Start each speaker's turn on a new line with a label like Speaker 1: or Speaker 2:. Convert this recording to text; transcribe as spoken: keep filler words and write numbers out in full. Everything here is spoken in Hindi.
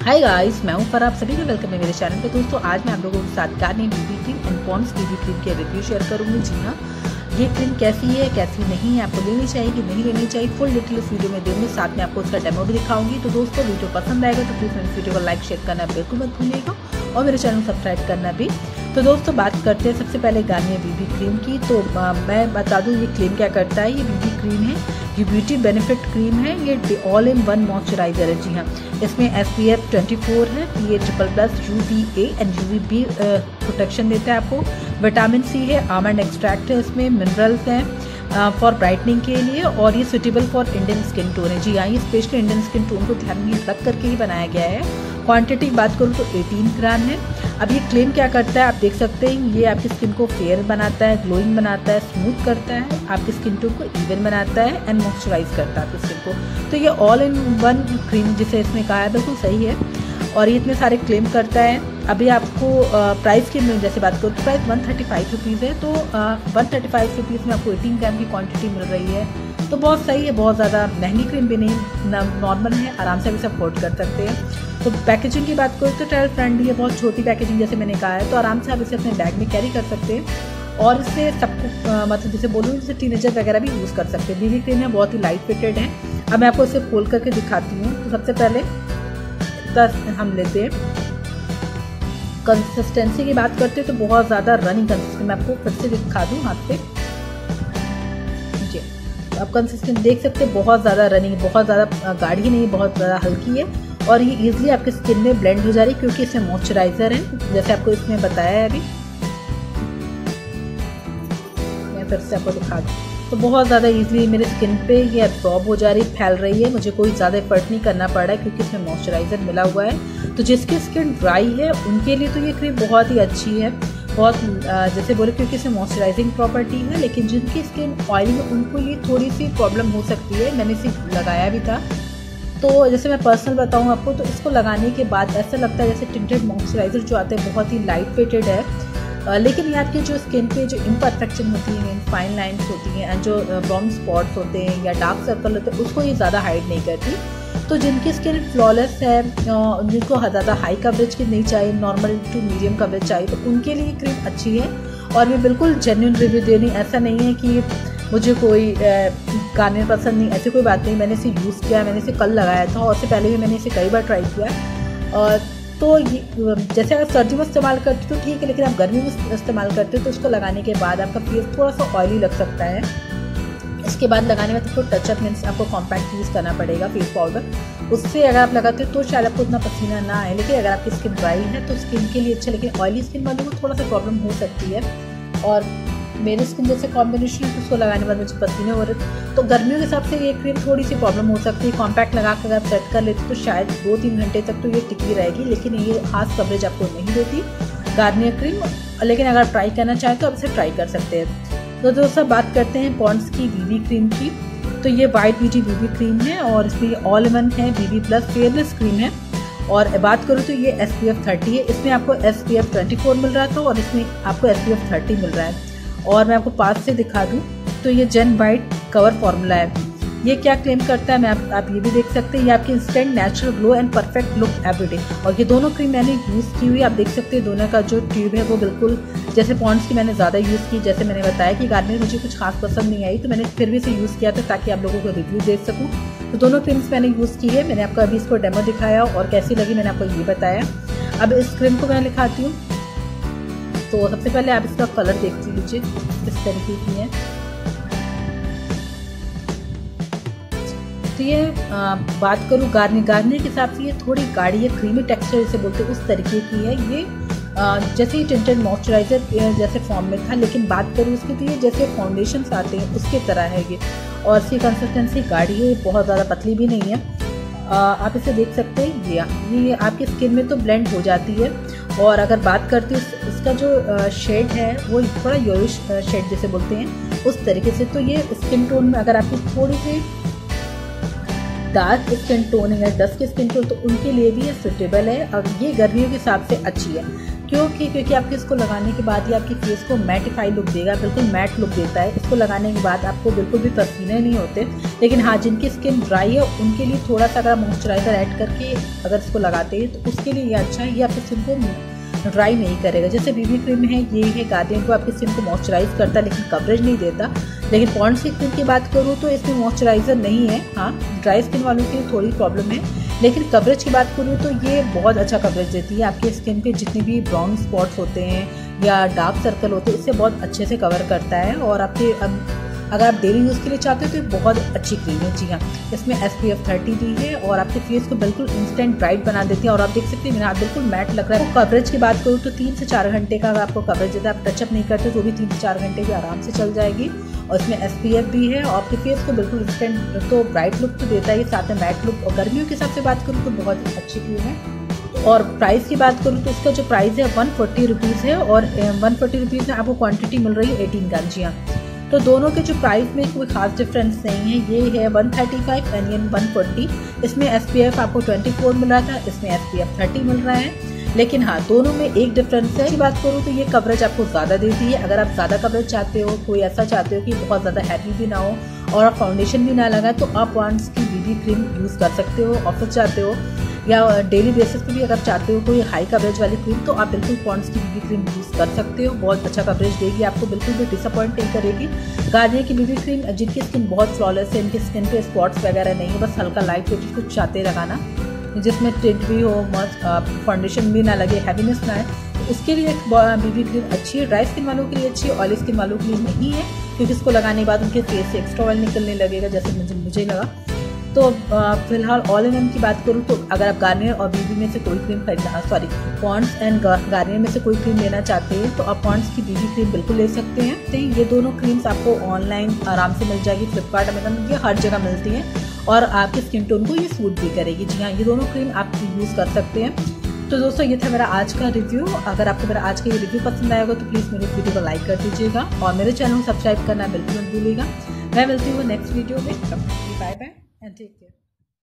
Speaker 1: हाय गाइस, मैं हूं पर आप सभी को वेलकम है मेरे चैनल पे। दोस्तों आज मैं आप लोगों के साथ Garnier BB cream and Pond's BB cream के रिव्यू शेयर करूंगी। जी हाँ, ये क्रीम कैसी है कैसी नहीं है, आपको लेनी चाहिए कि नहीं लेनी चाहिए, फुल डिटेल इस वीडियो में दूंगी। साथ में आपको उसका डेमो भी दिखाऊंगी। तो दोस्तों वीडियो पसंद आएगा तो प्लीज़ मेरे वीडियो को लाइक शेयर करना बिल्कुल मत भूलिएगा और मेरे चैनल को सब्सक्राइब करना भी। तो दोस्तों बात करते हैं सबसे पहले गार्नियर बीबी क्रीम की। तो आ, मैं बता दूं ये क्रीम क्या करता है। ये बीबी क्रीम है, ये ब्यूटी बेनिफिट क्रीम है, ये ऑल इन वन मॉइस्चराइजर है। जी हाँ, इसमें एस पी एफ ट्वेंटी फोर है, ये triple plus U V A and U V B protection देता है आपको। विटामिन सी है, आमंड एक्सट्रैक्ट है, इसमें मिनरल्स हैं फॉर ब्राइटनिंग के लिए और ये suitable for Indian skin tone है। जी हाँ, ये स्पेशली इंडियन स्किन टोन को ध्यान में रख करके ही बनाया गया है। क्वांटिटी की बात करूँ तो अठारह ग्राम है। अब ये क्रीम क्या करता है आप देख सकते हैं, ये आपकी स्किन को फेयर बनाता है, ग्लोइंग बनाता है, स्मूथ करता है, आपकी स्किन टोन को इवन बनाता है एंड मॉइस्चराइज करता है आपकी स्किन को। तो ये ऑल इन वन क्रीम जिसे इसमें कहा है बिल्कुल सही है और ये इतने सारे क्लेम करता है। अभी आपको प्राइस की जैसे बात करूँ तो price one thirty five rupees है। तो वन थर्टी फाइव रुपीज़ में आपको अठारह ग्राम की क्वांटिटी मिल रही है, तो बहुत सही है। बहुत ज़्यादा महंगी क्रीम भी नहीं, नॉर्मल है, आराम से भी सब अफोर्ड कर सकते हैं। तो पैकेजिंग की बात करूँ तो ट्रैवल फ्रेंडली है, बहुत छोटी पैकेजिंग जैसे मैंने कहा है, तो आराम से आप इसे अपने बैग में कैरी कर सकते हैं और इससे सबको मतलब जैसे बोलूँ जैसे टीनेजर वगैरह भी यूज़ कर सकते हैं। बीबी क्रीम है, बहुत ही लाइट वेटेड है। अब मैं आपको इसे खोल करके दिखाती हूँ। तो सबसे पहले हम लेते हैं कंसिस्टेंसी की बात करते हैं तो बहुत ज़्यादा रनिंग कंसिस्टेंसी मैं आपको फिर से दिखा दूँ हाथ पे। जी, आप कंसिस्टेंट देख सकते हैं, बहुत ज़्यादा रनिंग, बहुत ज़्यादा गाढ़ी नहीं, बहुत ज़्यादा हल्की है और ये इजीली आपके स्किन में ब्लेंड हो जा रही है क्योंकि इसमें मॉइस्चराइजर है, जैसे आपको इसमें बताया है। अभी मैं फिर से आपको दिखा दूँ तो बहुत ज़्यादा इजीली मेरे स्किन पे ये एब्जॉर्ब हो जा रही, फैल रही है। मुझे कोई ज़्यादा एफर्ट नहीं करना पड़ रहा है क्योंकि इसमें मॉइस्चराइजर मिला हुआ है। तो जिसकी स्किन ड्राई है उनके लिए तो ये क्रीम बहुत ही अच्छी है, बहुत जैसे बोले क्योंकि इसमें मॉइस्चराइजिंग प्रॉपर्टी है। लेकिन जिनकी स्किन ऑयली है उनको ये थोड़ी सी प्रॉब्लम हो सकती है। मैंने इसे लगाया भी था, तो जैसे मैं पर्सनल बताऊं आपको तो इसको लगाने के बाद ऐसा लगता है जैसे टिंटेड मॉइस्चराइजर जो आते हैं बहुत ही लाइट वेटेड है, लेकिन ये आपकी जो स्किन पे जो इम्परफेक्शन होती है, फाइन लाइंस होती हैं एंड जो ब्राउन स्पॉट्स होते हैं या डार्क सर्कल होते हैं उसको ये ज़्यादा हाइड नहीं करती। तो जिनकी स्किन फ्लॉलेस है, जिनको ज़्यादा हाई कवरेज की नहीं चाहिए, नॉर्मल टू मीडियम कवरेज चाहिए, तो उनके लिए क्रीम अच्छी है। और मैं बिल्कुल जेन्युइन रिव्यू दे रही, ऐसा नहीं है कि मुझे कोई गार्नियर पसंद नहीं, ऐसी कोई बात नहीं। मैंने इसे यूज़ किया, मैंने इसे कल लगाया था और उससे पहले भी मैंने इसे कई बार ट्राई किया। और तो ये जैसे अगर सर्दी में इस्तेमाल करते हो तो ठीक है, लेकिन आप गर्मी में इस्तेमाल करते हो तो उसको लगाने के बाद आपका फेस थोड़ा सा ऑयली लग सकता है। इसके बाद लगाने में तो टचअप मीन्स आपको कॉम्पैक्ट यूज़ करना पड़ेगा फेस पाउडर, उससे अगर आप लगाते हो तो शायद आपको उतना पसीना ना आए। लेकिन अगर आपकी स्किन ड्राई है तो स्किन के लिए अच्छा, लेकिन ऑयली स्किन वालों को थोड़ा सा प्रॉब्लम हो सकती है। और मेरी स्किन जैसे कॉम्बिनेशन है तो उसको लगाने के बाद मुझे पसीने हो रहे, तो गर्मियों के हिसाब से ये क्रीम थोड़ी सी प्रॉब्लम हो सकती है। कॉम्पैक्ट लगा कर अगर आप सेट कर लेते तो शायद दो तीन घंटे तक तो ये टिकी रहेगी, लेकिन ये खास कवरेज आपको नहीं देती गार्नियर क्रीम। लेकिन अगर आप ट्राई करना चाहें तो आप इसे ट्राई कर सकते हैं। तो दोस्तों बात करते हैं पॉन्ड्स की बीबी क्रीम की। तो ये वाइट ब्यूटी बीबी क्रीम है और इसमें ऑल इन वन है, बीबी प्लस फेयरनेस क्रीम है। और बात करूँ तो ये एस पी एफ थर्टी है, इसमें आपको S P F twenty four मिल रहा था और इसमें आपको एस पी एफ थर्टी मिल रहा है। और मैं आपको पास से दिखा दूं तो ये जेन वाइट कवर फॉर्मूला है। ये क्या क्लेम करता है मैं आप, आप ये भी देख सकते हैं, ये आपकी instant natural glow and perfect look everyday. और ये दोनों क्रीम मैंने यूज़ की हुई, आप देख सकते हैं दोनों का जो ट्यूब है वो बिल्कुल जैसे पॉन्ड्स की मैंने ज़्यादा यूज़ की। जैसे मैंने बताया कि गार्नियर मुझे कुछ खास पसंद नहीं आई तो मैंने फिर भी इसे यूज़ किया था ताकि आप लोगों को रिव्यू दे सकूँ। तो दोनों क्रीम्स मैंने यूज़ की है, मैंने आपको अभी इसको डेमो दिखाया और कैसी लगी मैंने आपको ये बताया। अब इस क्रीम को मैं दिखाती हूँ। तो सबसे पहले आप इसका कलर देख लीजिए किस तरीके की है। तो ये आ, बात करूँ गार्नियर गार्नियर के हिसाब से ये थोड़ी गाढ़ी है, क्रीमी टेक्सचर जिसे बोलते हैं उस तरीके की है। ये आ, जैसे ही टिंटेड मॉइस्चराइजर जैसे फॉर्म में था, लेकिन बात करूँ इसकी तो ये जैसे फाउंडेशन आते हैं उसके तरह है ये। और इसकी कंसिस्टेंसी गाढ़ी है, बहुत ज़्यादा पतली भी नहीं है। आ, आप इसे देख सकते हैं, ये ये आपकी स्किन में तो ब्लेंड हो जाती है। और अगर बात करती हूँ इसका जो शेड है वो थोड़ा येलोइश शेड जैसे बोलते हैं उस तरीके से। तो ये स्किन टोन में अगर आपकी थोड़ी सी डार्क स्किन टोन है या डस्ट स्किन टोन तो उनके लिए भी ये सुटेबल है और ये गर्मियों के हिसाब से अच्छी है। क्योंकि क्योंकि आपके इसको लगाने के बाद ये आपकी फेस को मैटिफाई लुक देगा, बिल्कुल मैट लुक देता है। इसको लगाने के बाद आपको बिल्कुल भी पसीने नहीं होते। लेकिन हाँ, जिनकी स्किन ड्राई है उनके लिए थोड़ा सा अगर मॉइस्चराइज़र ऐड करके अगर इसको लगाते हैं तो उसके लिए ये अच्छा है, ये आपकी स्किन को ड्राई नहीं करेगा। जैसे बीबी क्रीम है, ये है गार्नियर को आपकी स्किन को मॉइस्चराइज करता है लेकिन कवरेज नहीं देता। लेकिन पॉन्ड्स की क्रीम की बात करूँ तो इसमें मॉइस्चराइज़र नहीं है। हाँ, ड्राई स्किन वालों के लिए थोड़ी प्रॉब्लम है, लेकिन कवरेज की बात करूँ तो ये बहुत अच्छा कवरेज देती है। आपके स्किन पे जितने भी ब्राउन स्पॉट्स होते हैं या डार्क सर्कल होते हैं, इससे बहुत अच्छे से कवर करता है। और आपके अगर आप डेली यूज़ के लिए चाहते हो तो ये बहुत अच्छी क्रीम है। जी हाँ, इसमें एस पी एफ थर्टी दी है और आपके फेस को बिल्कुल इंस्टेंट ब्राइट बना देती है। और आप देख सकते हैं मेरा हाथ बिल्कुल मैट लग रहा है। तो कवरेज की बात करूँ तो तीन से चार घंटे का अगर आपको कवरेज देता है, आप टचअप नहीं करते तो भी तीन से चार घंटे की आराम से चल जाएगी। और इसमें एस पी एफ भी है और आपके फेस को बिल्कुल इंस्टेंट तो ब्राइट लुक तो देता है, साथ में मैट लुक। और गर्मियों के हिसाब से बात करूँ तो बहुत अच्छी क्रीम है। और प्राइस की बात करूँ तो इसका जो प्राइस है वन फोर्टी रुपीज़ है और वन फोर्टी रुपीज़ में आपको क्वांटिटी मिल रही है एटीन ग्राम। जी हाँ, तो दोनों के जो प्राइस में कोई खास डिफरेंस नहीं है। ये है वन थर्टी फाइव एंड ये वन फोर्टी। इसमें एस पी एफ आपको ट्वेंटी फोर मिल रहा था, इसमें एस पी एफ थर्टी मिल रहा है। लेकिन हाँ, दोनों में एक डिफरेंस है। की बात करूँ तो ये कवरेज आपको ज़्यादा देती है। अगर आप ज़्यादा कवरेज चाहते हो, कोई ऐसा चाहते हो कि बहुत ज़्यादा हैवी भी ना हो और आप फाउंडेशन भी ना लगाए, तो आप पॉन्ड्स की बीबी क्रीम यूज़ कर सकते हो। ऑफिस चाहते हो या डेली बेसिस पे भी अगर चाहते हो कोई हाई कवरेज वाली क्रीम, तो आप बिल्कुल पॉन्ड्स की बीबी क्रीम यूज़ कर सकते हो। बहुत अच्छा कवरेज देगी, आपको बिल्कुल भी डिसअपॉइंट नहीं करेगी। गार्नियर की बीबी क्रीम, जिनकी स्किन बहुत फ्लॉलेस है, इनकी स्किन पे स्पॉट्स वगैरह नहीं है, बस हल्का लाइट वेट कुछ चाहते लगाना जिसमें टिंट भी हो, मस्त फाउंडेशन भी ना लगे, हैवीनेस ना है, तो उसके लिए बीबी क्रीम अच्छी है। ड्राई स्किन वालों के लिए अच्छी है, ऑयली स्किन वालों के लिए नहीं है, क्योंकि इसको लगाने के बाद उनके फेस से एक्स्ट्रा ऑयल निकलने लगेगा, जैसे मुझे मुझे लगा। तो फिलहाल ऑल इन वन की बात करूँ तो अगर आप गार्नियर और बीबी में से कोई क्रीम खरीदना सॉरी पॉन्ड्स एंड गार्नियर में से कोई क्रीम लेना चाहते हैं तो आप पॉन्ड्स की बीबी क्रीम बिल्कुल ले सकते हैं। तो ये दोनों क्रीम्स आपको ऑनलाइन आराम से मिल जाएगी, फ्लिपकार्ट, अमेजन, ये हर जगह मिलती हैं और आपके स्किन टोन को ये सूट भी करेगी। जी हाँ, ये दोनों क्रीम आप यूज़ कर सकते हैं। तो दोस्तों, ये था मेरा आज का रिव्यू। अगर आपको मेरा आज का ये रिव्यू पसंद आएगा तो प्लीज़ मेरे वीडियो को लाइक कर दीजिएगा और मेरे चैनल को सब्सक्राइब करना बिल्कुल मत भूलिएगा। मैं मिलती हूँ नेक्स्ट वीडियो में। Bye bye and take care.